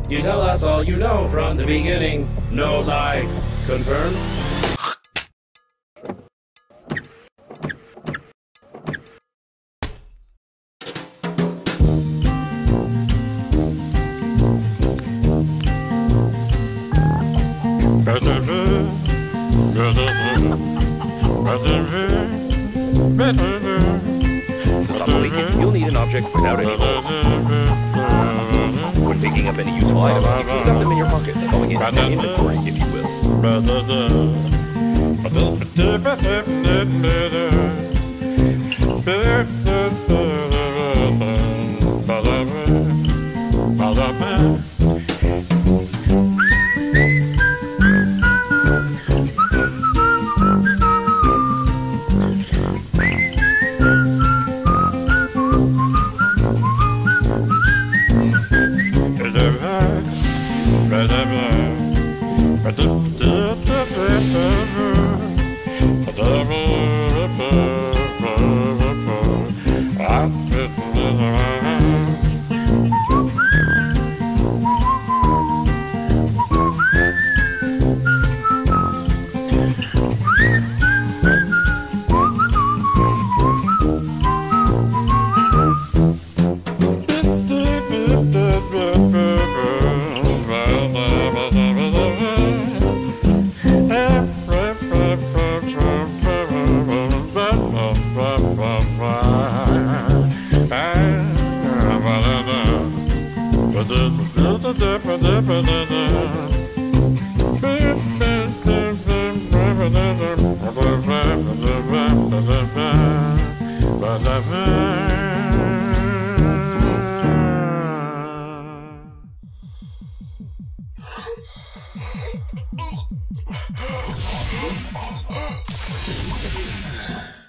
You tell us all you know from the beginning. No lie. Confirmed? To stop the leakage, you'll need an object without any holes. When picking up any useful items, you can stuff them in your pockets, calling it an inventory, if you will. Oh,